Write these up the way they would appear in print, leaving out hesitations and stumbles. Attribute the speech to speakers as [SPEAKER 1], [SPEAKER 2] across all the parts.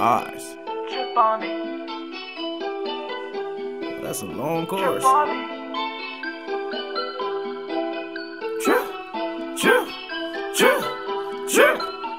[SPEAKER 1] Bars.
[SPEAKER 2] Drip on me.
[SPEAKER 1] That's a long chorus.
[SPEAKER 2] Drip on me.
[SPEAKER 1] Drip, drip, drip, drip.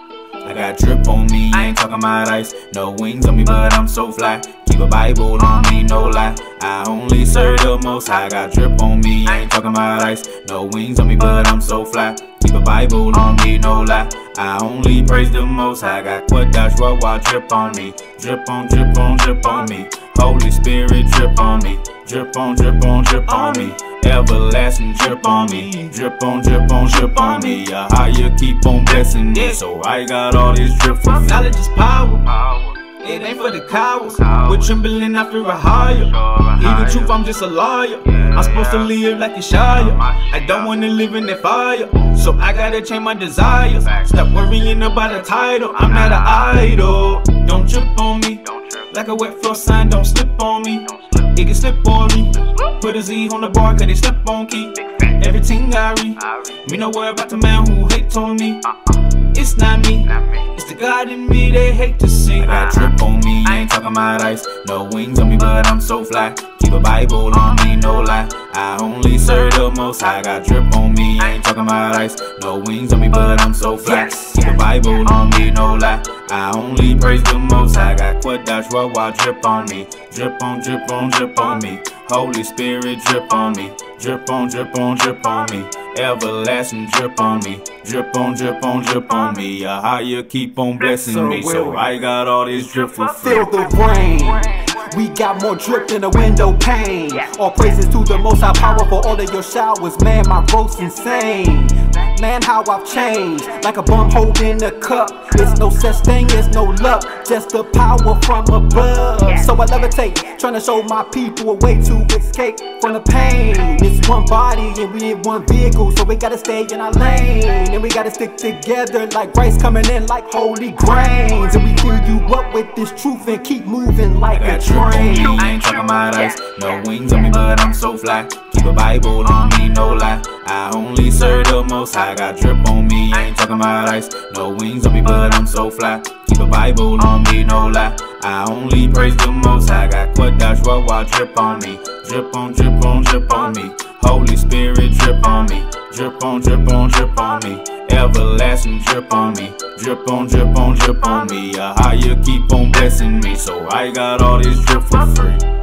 [SPEAKER 1] I got drip on me, I ain't talking about ice. No wings on me, but I'm so fly. Keep a Bible on me, no lie. I only serve the Most High. Got drip on me, I ain't talking about ice. No wings on me, but I'm so fly. Keep a Bible on me, no lie. I only praise the Most High. Got qadash, rawach, drip on me. Drip on, drip on, drip on me. Holy Spirit, drip on me. Drip on, drip on, drip on me. Everlasting drip on me. Drip on, drip on, drip on me. Yashaya keep on blessing me. So I got all this drip for free.
[SPEAKER 3] Knowledge is power. It ain't for the cowards. We're trembling after a higher. Hear the truth, I'm just a liar. I'm supposed to live like Yashaya. I don't wanna live in that fire, so I gotta change my desires. Stop worrying about a title. I'm not an idol. Don't drip on me. Like a wet floor sign, don't slip on me. It can slip on me. Put a Z on the bar, cause they slip on key. Everything aree. Me no worry about the man who hates on me. It's not me, it's the God in me they hate to see.
[SPEAKER 1] I got drip on me, I ain't talking about ice. No wings on me, but I'm so fly. Keep a Bible on me, no lie. I only serve the Most High. Got drip on me, I ain't talking about ice. No wings on me, but I'm so fly. Keep a Bible on me, no lie. I only praise the Most High. Got qadash, rawach, drip on me. Drip on, drip on, drip on me. Holy Spirit, drip on me. Drip on, drip on, drip on me. Everlasting drip on me. Drip on, drip on, drip on me. Yashaya keep on blessing me. So I got all this drip for free.
[SPEAKER 4] Feel the rain. We got more drip than a window pane. All praises to the Most High power for all of your showers. Man, my growth's insane. Man, how I've changed. Like a bum holding a cup. There's no such thing as no luck. Just the power from above. So I levitate, trying to show my people a way to escape from the pain. It's one body and we in one vehicle, so we gotta stay in our lane. And we gotta stick together like rice coming in like holy grains. And we fill you up with this truth and keep moving like a train.
[SPEAKER 1] I ain't talking about ice. No wings on me, but I'm so fly. Keep a Bible on me, no lie. I only serve the Most High. Got drip on me, I ain't talking about ice. No wings on me, but I'm so fly. Keep a Bible on me, no lie. I only praise the Most High. Got qadash, rawach, drip on me. Drip on, drip on, drip on me. Holy Spirit, drip on me. Drip on, drip on, drip on me. Everlasting drip on me. Drip on, drip on, drip on me. Yashaya keep on blessing me. So I got all this drip for free.